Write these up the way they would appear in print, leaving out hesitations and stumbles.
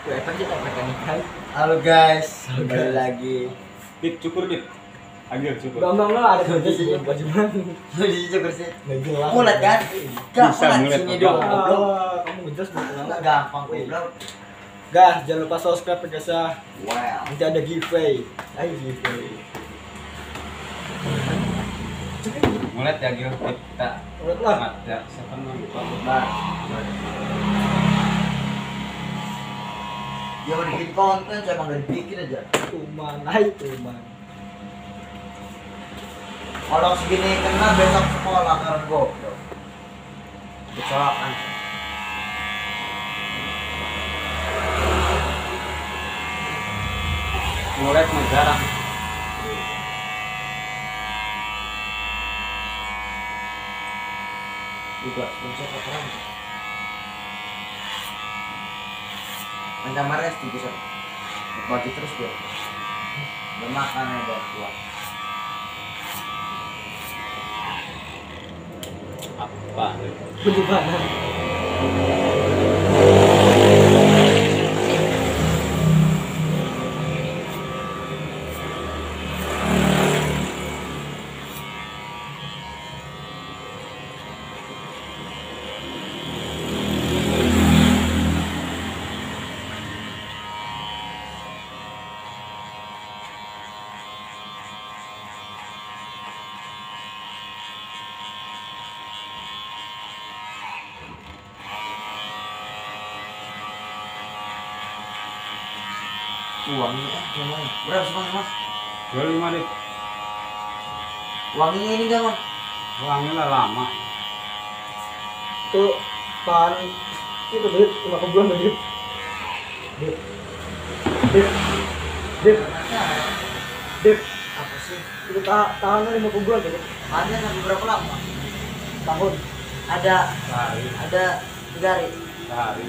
Halo guys, kembali lagi. Dip, cukur dip. Agil cukur. Gampang lo ada kondisi baju mana? Kondisi cukur sih. Nggak jelas. Mulet kan? Bisa mulet, sini Bang. dong. Goblok. Kamu ngejas mau Enggak gampang goblok. Guys, jangan lupa subscribe ya guys ya. Wow. Nanti ada giveaway. Ayo giveaway. Mulet ya Gil, kita. Mulet lah. Mat, ya, siapa nama? Nah. Ya mau bikin konten, saya emang gak dibikin aja. Tuman, hai tuman. Kalau segini kena besok sekolah karena goblok. Kecelakaan. Mulet mah jarang. Juga sponsor keren. Ancaman resti bisa bagi terus gue. Bermakan ya buat kuat. Apa? Baju mana? Uangnya gimana? Berapa sih mas? 25 dip. Uangnya ini enggak mas? Uangnya lah lama. Tuh pan itu duit 50 bulan tadi. Dip. Dip. Dip. Dip. Apa sih? Itu tahanan 50 bulan tadi. Ada sampai berapa lama? Tahun. Ada Sehari. 3 hari. Sehari.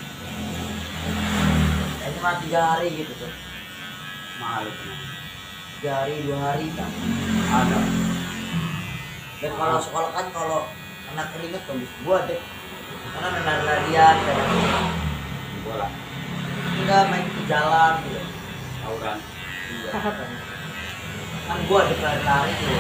Cuma 3 hari gitu tuh. Mahal itu. 3 hari, 2 hari kan. Ada. Dan kalau sekolah kan kalau anak keringet kondisi gua deh. Karena lari-larian kan. Bola. Enggak main ke jalan gitu. Tawuran. Iya. Kan gua ada lari tuh.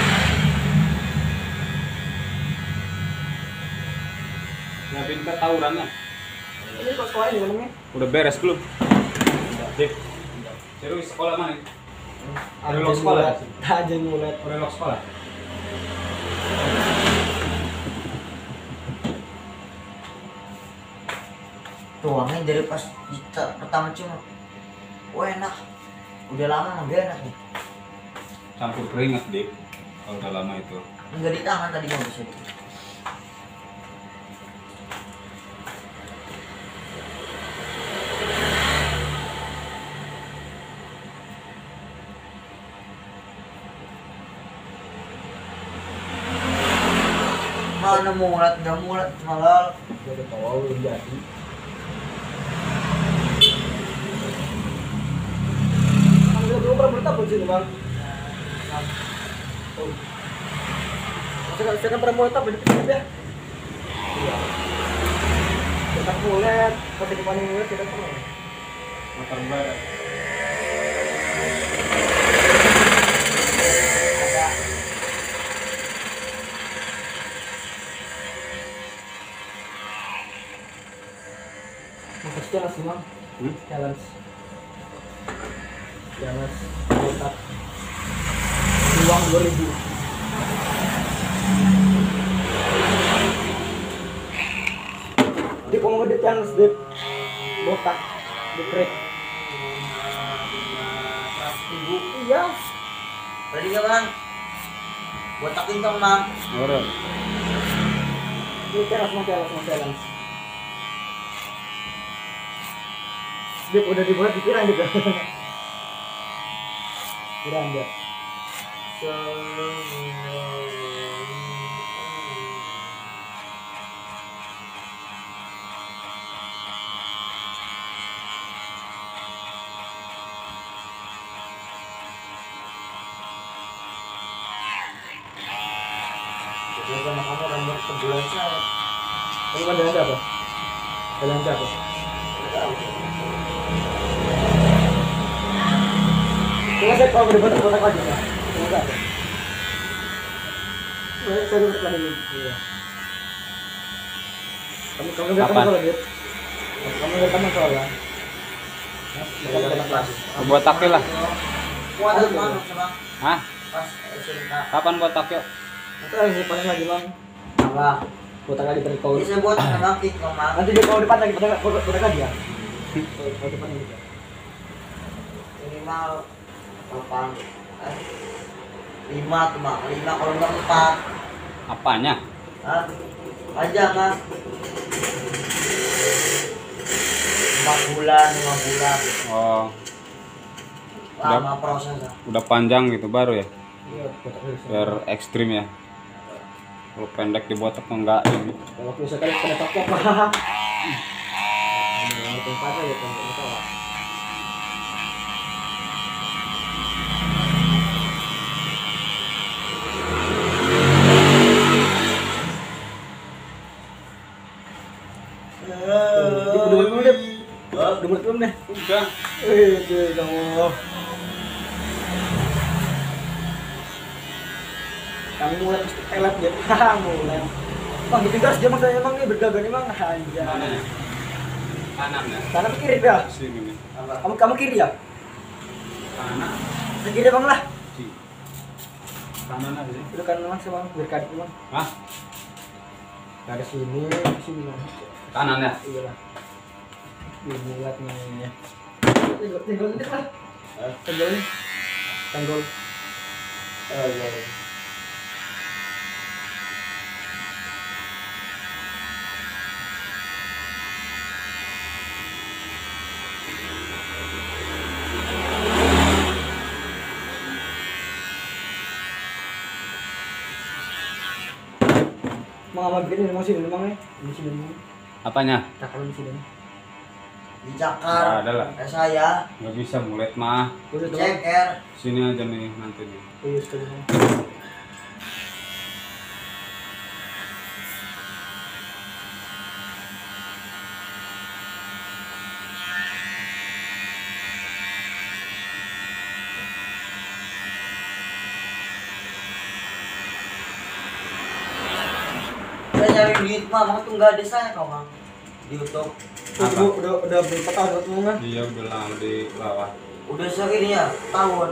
Ya pintar tawuran lah. Ini kok sekolah ini namanya? Udah beres belum? Dip. Serius sekolah mana? Ada log sekolah. Ajen mulet. Udah log sekolah. Tuh wangi dari pas pertama cium. Wah enak. Udah lama mah gak enak nih. Campur keringat dip. Kalau udah lama itu. Enggak di tangan tadi mau bisa. Mana mulat nggak mulat malah Gua udah tahu belum jadi. Ambil dulu pernah bertapa di sini bang. Oh. Saya kan pernah bertapa di sini ya. Iya. Kita mulet, pakai di paling mulet kita pernah. Motor barat. Mas challenge bang. Challenge. Challenge. Botak. Uang 2000. Dip mau ngedit challenge dip. Botak. Dikrek. 100.000. Iya. Tadi nggak bang? Botakin dong bang. Orang. Ini challenge. Dip udah dibuat pikiran juga. Pikiran dia. Jadi sama kamu rambut sebulan saya. Kamu kan jalan apa? Jalan apa? Nggak tahu. saya kalau udah botak lagi ya. Enggak. Saya udah lagi. Iya. Kamu Kapan? kalau gitu. Kamu nggak tahu soalnya. Botaknya lah. Kuat tuh Bang, sama Hah? pas SMK. Kapan botak yuk? Nanti lagi paling lagi bang. Apa? Botak lagi dari kau. Ini saya buat sama kick Bang. Nanti dia kalau depan lagi botak lagi ya. Kalau depan gitu. Minimal 8 5 tuh Mak, 5 kalau enggak 4. Apanya? Hah? Aja Mak. 4 bulan, 5 bulan. Oh, Lama prosesnya. udah panjang gitu baru ya? Iya, botak lagi. Biar ekstrim ya. Kalau pendek dibotak enggak ini. Kalau bisa kali pada tokok lah. Ini tempat aja kan enggak tahu. Udah belum deh. Udah belum deh. Udah. Kamu. Kami mulai elat ya. Mulai. Bang, gitu guys, dia makanya emang nih bergagan emang anjay. Mana ya? Kanan ya? Kanan ke kiri ya? Sini nih. Kamu kiri ya? Kanan. Ke kiri bang lah. Sini. Kanan aja sih. Itu kan bang, bang, berkadit bang. Hah? Ada sini bang. Kanan ya? Iya lah. Ini lihat nih. Tinggal ini lah. Tinggal ini. Tanggul. Oh iya. Mang amat gini memang sini memang nih. Di sini memang. Apanya? Cakar di sini. Di Nggak Jakar. ada lah. Kayak saya Nggak bisa mulet mah. Udah tuh. ceker. Sini aja nih nanti nih. Iya sekali bang. Saya nyari duit Mak tuh nggak ada saya kok Bang. Di YouTube. Apa? Udah berapa tahun buat ngomong kan? Iya udah lama di bawah. Udah segini ya, tahun.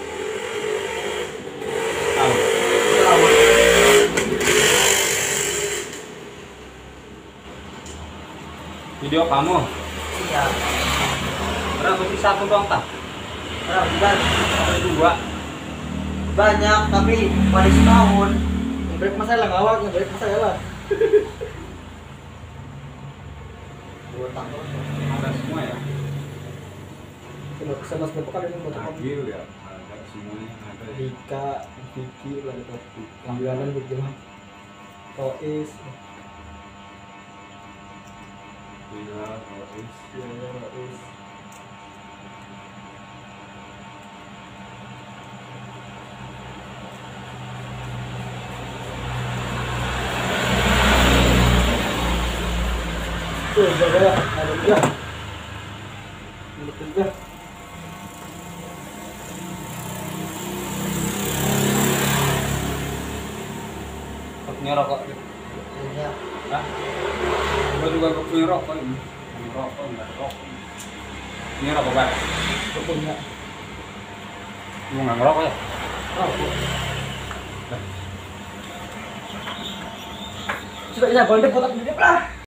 Tahu. Tahun. Video kamu Iya. berapa sih satu doang tak? Berapa bulan? Dua. Banyak tapi pada setahun. Break masalah ngawak, break masalah. Dua tahun. Ada semua ya? Sama berapa kali ini foto kamu? Agil ya. Ada semuanya ada. Ya. Dika, Vicky, lagi tuh. Kambilanan gitu mah. Tois, Iya, terus. ya Tois. Tuh, jaga, ada dia. Ini juga. Punya rokok. Iya. Hah? Gua juga punya rokok ini. Ini rokok enggak ada rokok. Ini rokok Pak. Aku punya. Lu nggak ngerokok ya? Oh. Coba ya, boleh foto video lah.